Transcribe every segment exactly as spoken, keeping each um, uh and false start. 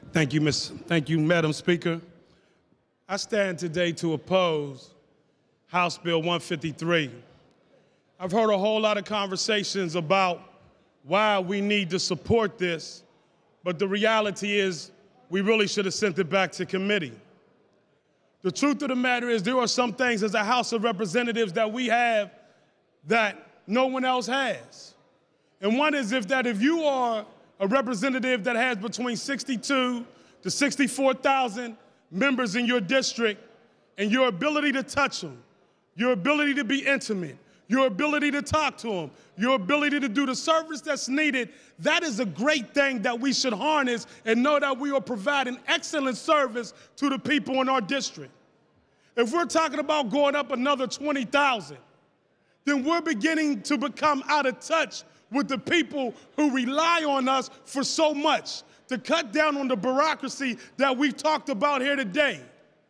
Thank you, Miz Thank you, Madam Speaker. I stand today to oppose House Bill one fifty-three. I've heard a whole lot of conversations about why we need to support this, but the reality is we really should have sent it back to committee. The truth of the matter is there are some things as a House of Representatives that we have that no one else has. And one is if that if you are a representative that has between sixty-two to sixty-four thousand members in your district, and your ability to touch them, your ability to be intimate, your ability to talk to them, your ability to do the service that's needed, that is a great thing that we should harness and know that we are providing excellent service to the people in our district. If we're talking about going up another twenty thousand, then we're beginning to become out of touch with the people who rely on us for so much, to cut down on the bureaucracy that we've talked about here today.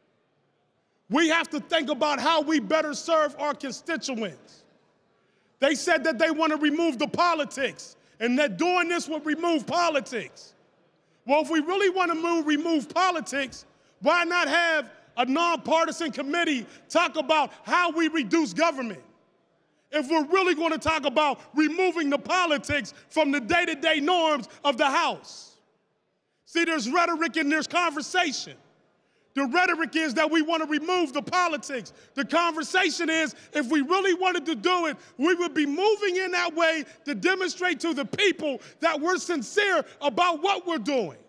We have to think about how we better serve our constituents. They said that they want to remove the politics, and that doing this would remove politics. Well, if we really want to move, remove politics, why not have a nonpartisan committee talk about how we reduce government? If we're really going to talk about removing the politics from the day-to-day norms of the House. See, there's rhetoric and there's conversation. The rhetoric is that we want to remove the politics. The conversation is, if we really wanted to do it, we would be moving in that way to demonstrate to the people that we're sincere about what we're doing.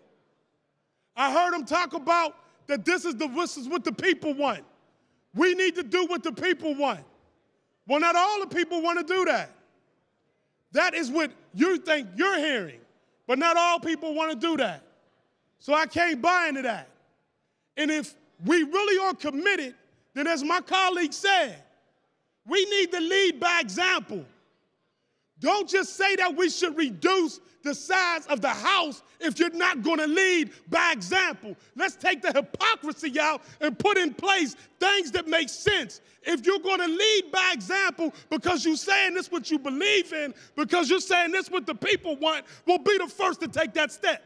I heard them talk about that this is, the, this is what the people want. We need to do what the people want. Well, not all the people want to do that. That is what you think you're hearing, but not all people want to do that. So I can't buy into that. And if we really are committed, then as my colleague said, we need to lead by example. Don't just say that we should reduce the size of the House if you're not going to lead by example. Let's take the hypocrisy out and put in place things that make sense. If you're going to lead by example because you're saying this what you believe in, because you're saying this what the people want, we'll be the first to take that step.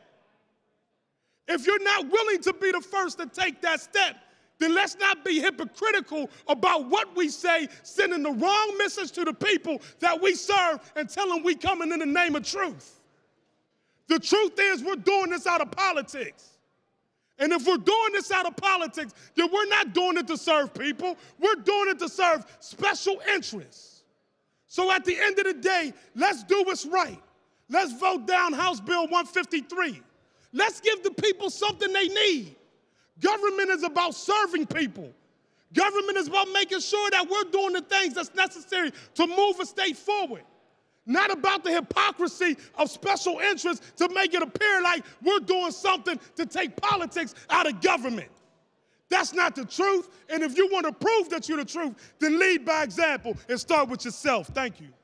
If you're not willing to be the first to take that step, then let's not be hypocritical about what we say, sending the wrong message to the people that we serve and tell them we coming in the name of truth. The truth is we're doing this out of politics. And if we're doing this out of politics, then we're not doing it to serve people. We're doing it to serve special interests. So at the end of the day, let's do what's right. Let's vote down House Bill one fifty-three. Let's give the people something they need. Government is about serving people. Government is about making sure that we're doing the things that's necessary to move a state forward. Not about the hypocrisy of special interests to make it appear like we're doing something to take politics out of government. That's not the truth. And if you want to prove that you're the truth, then lead by example and start with yourself. Thank you.